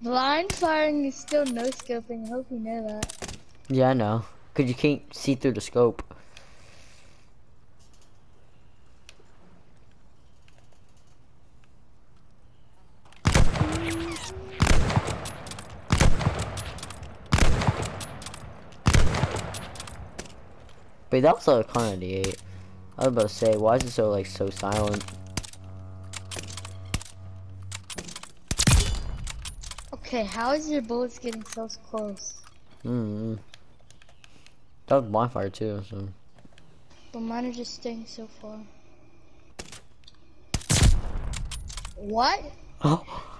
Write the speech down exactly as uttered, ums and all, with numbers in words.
Blind firing is still no scoping. I hope you know that. Yeah, I know. Cause you can't see through the scope. But that was a Kar ninety-eight. I was about to say, why is it so like so silent? Okay, how is your bullets getting so close? Hmm. That was blind fire too. So. But mine are just staying so far. What? Oh.